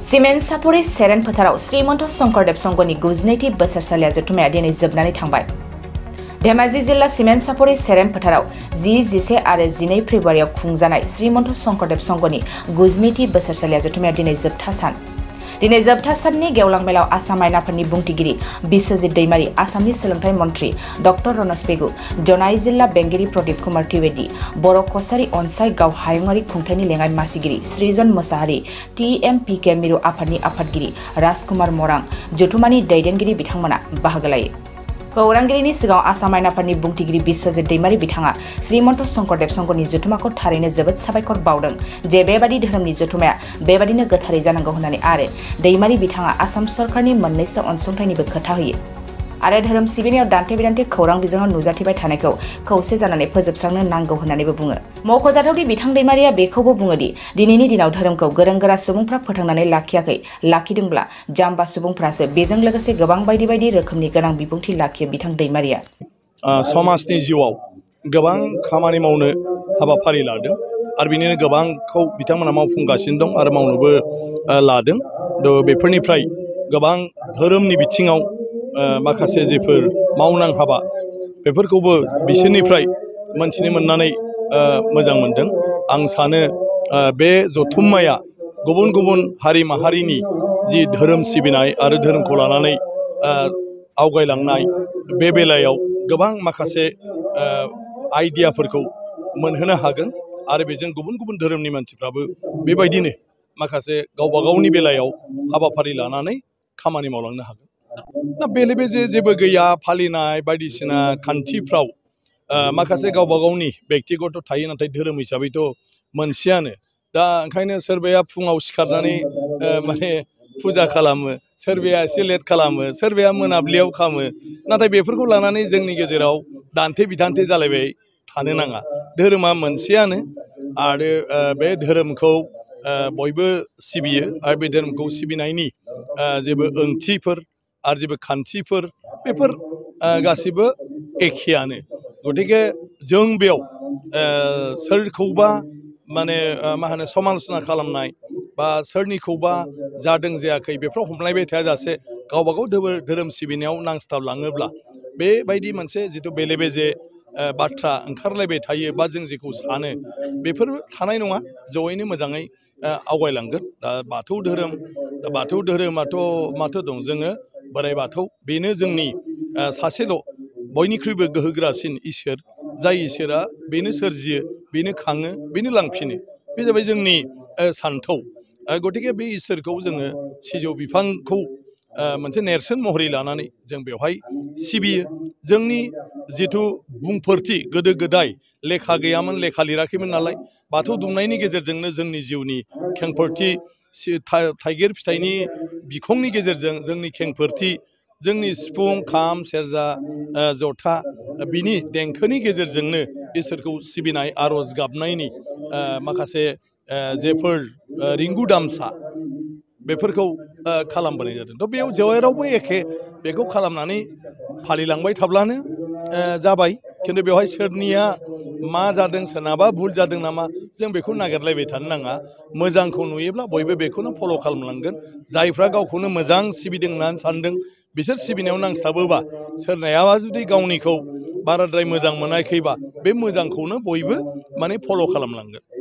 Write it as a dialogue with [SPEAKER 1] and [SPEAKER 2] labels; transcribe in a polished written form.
[SPEAKER 1] Cement सापरि सेरेन फोथाराव श्रीमन्त शंकरदेव संघनि 92थि बोसोरसालिया जथुमाया दिनै जोबनानै थांबाय। धेमाजि जिल्ला सिमेन्ट सापरि सेरेन फोथाराव 10, 11 आरो 12 फेब्रुवारियाव खुंजानाय श्रीमन्त शंकरदेव संघनि 92थि बोसोरसालिया जथुमाया दिनै जोबथा सान। दिनै जोबथा साननि गेवलां मेलाव आसाम आयनाफोरनि बुंथिगिरि बिश्वजित दैमारी, आसामनि सोलोंथाइ मन्थ्रि डक्टर रनज पेगु, जनाई जिल्ला बेंगिरि प्रदीप कुमार त्रिवेदी, बर' कछारी अनसाय गाव हायुङारि खुंथायनि लेङाइ मासिगिरि सृजन मोसाहारि, TMPK मिरु आफादनि आफादगिरि राजकुमार मरां, जथुमानि दैदेनगिरि बिथांमोना बाहागो लायो। खौरांगिरिनि सिगाङाव आसाम आयनाफोरनि बुंथिगिरि बिश्वजित दैमारी बिथाङा श्रीमन्त शंकरदेव संघनि जथुमाखौ थारैनो जोबोद साबायखर बावदों जे बेबादि धोरोमनि जथुमाया बेबादिनो गोथारै जानांगौ होननानै आरो दैमारी बिथाङा आसाम सरकारनि मोननैसो अनसुंथाइनिबो खोथा होयो आरो धोरोम सिबिनायाव दान्थे बिदान्थे खौरां बिजोङाव नुजाथिबाय थानायखौ खौसे जानानै फोजोबस्रांनो नांगौ होननानैबो बुङो। मख'जाथावदि बिथां दैमारीया बेखौबो बुङोदि दिनैनि दिनाव धोरोमखौ गोरों गोरा सुबुंफ्रा फोथांनानै लाखियाखै, लाखिदोंब्ला जाम्बा सुबुंफ्रासो बेजों लोगोसे गोबां बायदि बायदि रोखोमनि गोनां बिबुंथि लाखियो बिथां दैमारीया।
[SPEAKER 2] समाजनि जिउआव गोबां खामानि मावनो हाबाफारि लादों आरो बिनिनो गोबांखौ बिथांमोना मावफुंगासिनो दं आरो मावनोबो लादों। बेफोरनिफ्राय गोबां धोरोमनि बिथिङाव माखासे जेफोर मावनां हाबा बेफोरखौबो बिसोरनिफ्राय मोनथिनो मोननानै मोजां मोनदों। आं सानो बे जथुम्माया गुबुन गुबुन हारि माहारिनि जि धोरोम सिबिनाय आरो धोरोमखौ लानानै आवगायलांनाय बे बेलायाव गोबां माखासे आइडियाफोरखौ मोनहोनो हागोन आरो बेजों गुबुन गुबुन धोरोमनि मानसिफ्राबो बेबायदिनो माखासे गावबा गावनि बेलायाव हाबाफारि लानानै खामानि मावलांनो हागोन। दा बेले बेजे जेबो गैया, फालिनाय बायदिसिना खान्थिफ्राव माखासे गावबा गावनि बेक्तिगत थायो, नाथाय धोरोम हिसाबैथ' मोनसेयानो। दा ओंखायनो सोरबाया फुङाव सिखारनानै माने फुजा खालामो, सोरबाया एसे लेट खालामो, सोरबाया मोनाब्लियाव खालामो, नाथाय बेफोरखौ लानानै जोंनि गेजेराव दान्थे बिदान्थे जालायबाय थानो नाङा। धोरोमा मोनसेयानो आरो बे धोरोमखौ बयबो सिबियो आरो बे धोरोमखौ सिबिनायनि जेबो ओंथिफोर आरो जेबो खान्थिफोर बेफोर गासिबो एखेयानो। गतिके जों बेयाव सोरखौबा माने मा होनो समालसना खालामनाय बा सोरनिखौबा जादों जायाखै बेफोराव हमलायबाय थायाजासे गावबा गाव धोरोम सिबिनायाव नांस्थाबलाङोब्ला बेबायदि मोनसे जिथु बेले बेजे बाथ्रा ओंखारलायबाय थायो बा जों जेखौ सानो बेफोर थानाय नङा, जयैनो मोजाङै आवगायलांगोन। दा बाथौ धोरोमाथ' माथो दं, जोङो बोराइ बाथौ, बेनो जोंनि सासेल' बयनिख्रुइबो गोहोगोरासिन इसोर, जाय इसोरा बेनो सोरजियो, बेनो खाङो, बेनो लांफिनो, बे जाबाय जोंनि सान्थौ। गतिके बे इसोरखौ जोङो सिजौ बिफांखौ मोनसे नेरसोन महरै लानानै जों बेवहाय सिबियो। जोंनि जिथु बुंफोरथि, गोदो गोदाय लेखा गैयामोन, लेखा लिराखैमोन नालाय, बाथौ दुमनायनि गेजेरजोंनो जोंनि जिउनि खेंफोरथि, थाइगिर फिथाइनि बिखंनि गेजेरजों जोंनि खेंफोरथि, जोंनि सिफुं, खाम, सेरजा, जथा बिनि देंखोनि गेजेरजोंनो इसोरखौ सिबिनाय, आर'ज गाबनायनि माखासे जेफोर रिंगु दामसा बेफोरखौ खालामबोनाय जादों। थ' बेयाव जेरावबो एखे, बेखौ खालामनानै फालिलांबाय थाब्लानो जाबाय। खिन्थु बेवहाय सोरनिया मा जादों, सोरनाबा भुल जादों नामा, जों बेखौ नागिरलायबाय थानो नाङा। मोजांखौ नुयोब्ला बयबो बेखौनो फल' खालामलांगोन। जायफ्रा गावखौनो मोजां सिबिदों होननानै सानदों बिसोर सिबिनायाव नांस्थाबोबा, सोरनायाबा जुदि गावनिखौ बाराद्राय मोजां मोनाखैबा बे मोजांखौनो बयबो माने फल' खालामलांगोन।